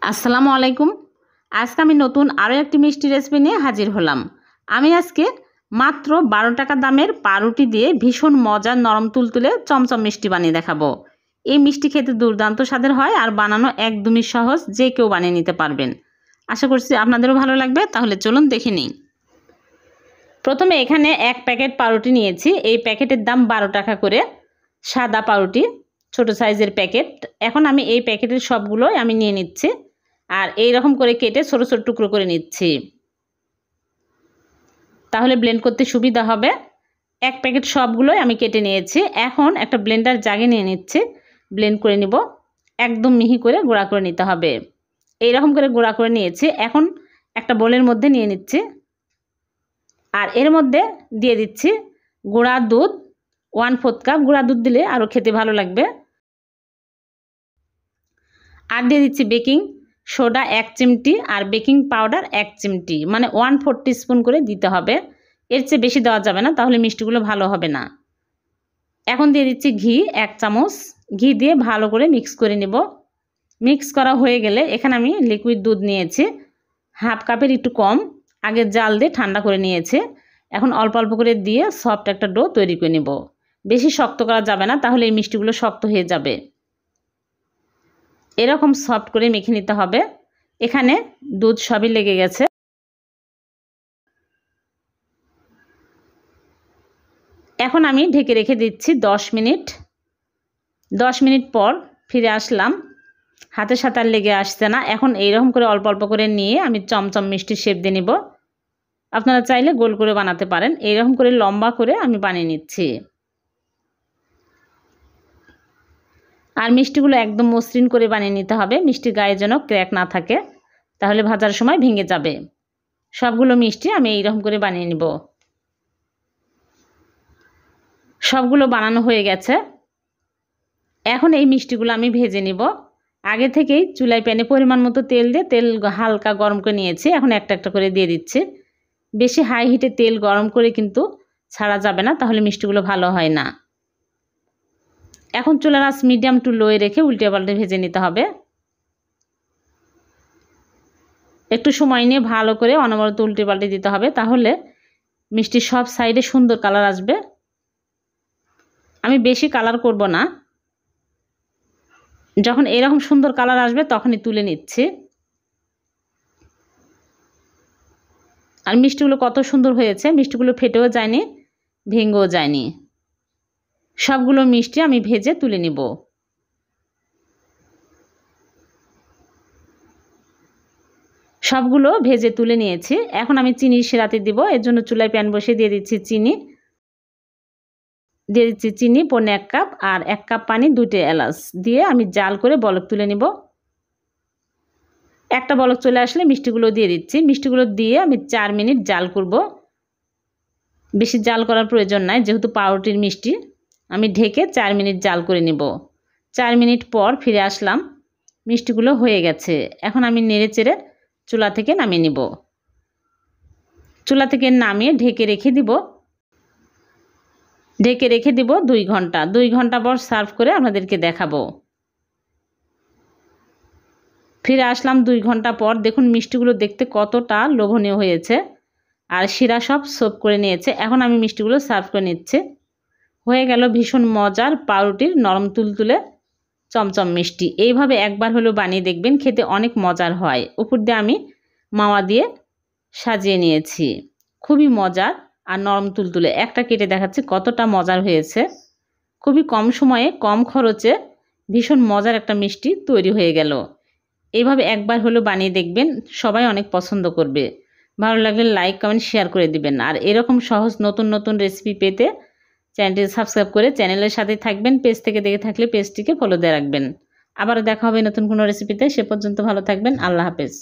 আসসালামু আলাইকুম। আজকে আমি নতুন আরও একটি মিষ্টি রেসিপি নিয়ে হাজির হলাম। আমি আজকে মাত্র 12 টাকা দামের পাউরুটি দিয়ে ভীষণ মজার নরম তুলতুলে চমচম মিষ্টি বানিয়ে দেখাবো। এই মিষ্টি খেতে দুর্দান্ত স্বাদের হয় আর বানানো একদমই সহজ, যে কেউ বানিয়ে নিতে পারবেন। আশা করছি আপনাদেরও ভালো লাগবে। তাহলে চলুন দেখে নিই। প্রথমে এখানে এক প্যাকেট পাউরুটি নিয়েছি। এই প্যাকেটের দাম 12 টাকা করে, সাদা পাউরুটি, ছোট সাইজের প্যাকেট। এখন আমি এই প্যাকেটের সবগুলোই আমি নিয়ে নিচ্ছি আর এই রকম করে কেটে ছোট ছোট টুকরো করে নিচ্ছি, তাহলে ব্লেন্ড করতে সুবিধা হবে। এক প্যাকেট সবগুলোই আমি কেটে নিয়েছি। এখন একটা ব্লেন্ডার জাগে নিয়ে নিচ্ছি, ব্লেন্ড করে নিব। একদম মিহি করে গুঁড়া করে নিতে হবে। এই রকম করে গুঁড়া করে নিয়েছি। এখন একটা বোলের মধ্যে নিয়ে নিচ্ছি আর এর মধ্যে দিয়ে দিচ্ছি গুঁড়া দুধ 1/4 কাপ। গুঁড়া দুধ দিলে আরও খেতে ভালো লাগবে। আর দিয়ে দিচ্ছি বেকিং সোডা 1 চিমটি আর বেকিং পাউডার 1 চিমটি, মানে 1/4 টিস্পুন করে দিতে হবে। এর চেয়ে বেশি দেওয়া যাবে না, তাহলে মিষ্টিগুলো ভালো হবে না। এখন দিয়ে দিচ্ছি ঘি 1 চামচ। ঘি দিয়ে ভালো করে মিক্স করে নেব। মিক্স করা হয়ে গেলে এখানে আমি লিকুইড দুধ নিয়েছি 1/2 কাপের একটু কম। আগে জাল দিয়ে ঠান্ডা করে নিয়েছি। এখন অল্প অল্প করে দিয়ে সফট একটা ডো তৈরি করে নেব। বেশি শক্ত করা যাবে না, তাহলে এই মিষ্টিগুলো শক্ত হয়ে যাবে। এরকম সফট করে মেখে নিতে হবে। এখানে দুধ সবই লেগে গেছে। এখন আমি ঢেকে রেখে দিচ্ছি 10 মিনিট। 10 মিনিট পর ফিরে আসলাম। হাতের সাথে আর লেগে আসছে না। এখন এইরকম করে অল্প অল্প করে নিয়ে আমি চমচম মিষ্টি শেপ দিয়ে নিব। আপনারা চাইলে গোল করে বানাতে পারেন। এইরকম করে লম্বা করে আমি বানিয়ে নিচ্ছি। আর মিষ্টিগুলো একদম মসৃণ করে বানিয়ে নিতে হবে। মিষ্টির গায়ে যেন ক্র্যাক না থাকে, তাহলে ভাজার সময় ভেঙে যাবে। সবগুলো মিষ্টি আমি এইরকম করে বানিয়ে নিব। সবগুলো বানানো হয়ে গেছে। এখন এই মিষ্টিগুলো আমি ভেজে নিব। আগে থেকেই চুলায় প্যানে পরিমাণ মতো তেল দিয়ে তেল হালকা গরম করে নিয়েছি। এখন একটা একটা করে দিয়ে দিচ্ছি। বেশি হাই হিটে তেল গরম করে কিন্তু ছাড়া যাবে না, তাহলে মিষ্টিগুলো ভালো হয় না। এখন চুলার আঁচ মিডিয়াম টু লোয়ে রেখে উল্টে পাল্টে ভেজে নিতে হবে। একটু সময় নিয়ে ভালো করে অনবরত উল্টে পাল্টে দিতে হবে, তাহলে মিষ্টির সব সাইডে সুন্দর কালার আসবে। আমি বেশি কালার করব না। যখন এরকম সুন্দর কালার আসবে তখনই তুলে নিচ্ছি। আর মিষ্টিগুলো কত সুন্দর হয়েছে। মিষ্টিগুলো ফেটেও যায়নি, ভেঙেও যায়নি। সবগুলো মিষ্টি আমি ভেজে তুলে নিব। সবগুলো ভেজে তুলে নিয়েছি। এখন আমি চিনি শিরাতে দিব। এর জন্য চুলায় প্যান বসিয়ে দিয়ে দিচ্ছি চিনি। দিয়ে দিচ্ছি চিনি 1/4 কাপ আর 1 কাপ পানি, 2টে এলাচ দিয়ে আমি জাল করে বলক তুলে নিব। একটা বলক চলে আসলে মিষ্টিগুলো দিয়ে দিচ্ছি। মিষ্টিগুলো দিয়ে আমি 4 মিনিট জাল করব। বেশি জাল করার প্রয়োজন নাই, যেহেতু পাউরুটির মিষ্টি। আমি ঢেকে 4 মিনিট জাল করে নিব। 4 মিনিট পর ফিরে আসলাম। মিষ্টিগুলো হয়ে গেছে। এখন আমি নেড়ে চেড়ে চুলা থেকে নামিয়ে নিব। চুলা থেকে নামিয়ে ঢেকে রেখে দিব। 2 ঘন্টা। 2 ঘন্টা পর সার্ভ করে আপনাদেরকে দেখাবো। ফিরে আসলাম 2 ঘন্টা পর। দেখুন মিষ্টিগুলো দেখতে কতটা লোভনীয় হয়েছে আর শিরা সব সোপ করে নিয়েছে। এখন আমি মিষ্টিগুলো সার্ভ করে নিচ্ছি। হয়ে গেল ভীষণ মজার পাউরুটির নরম তুলতুলে চমচম মিষ্টি। এইভাবে একবার হলেও বানিয়ে দেখবেন, খেতে অনেক মজার হয়। উপর দিয়ে আমি মাওয়া দিয়ে সাজিয়ে নিয়েছি। খুবই মজার আর নরম তুলতুলে। একটা কেটে দেখাচ্ছি কতটা মজার হয়েছে। খুবই কম সময়ে কম খরচে ভীষণ মজার একটা মিষ্টি তৈরি হয়ে গেল। এইভাবে একবার হলেও বানিয়ে দেখবেন, সবাই অনেক পছন্দ করবে। ভালো লাগলে লাইক কমেন্ট শেয়ার করে দিবেন। আর এরকম সহজ নতুন নতুন রেসিপি পেতে চ্যানেলটি সাবস্ক্রাইব করে চ্যানেলের সাথে থাকবেন। পেজ থেকে দেখে থাকলে পেজটিকে ফলো দিয়ে রাখবেন। আবারও দেখা হবে নতুন কোনো রেসিপিতে। সে পর্যন্ত ভালো থাকবেন। আল্লাহ হাফেজ।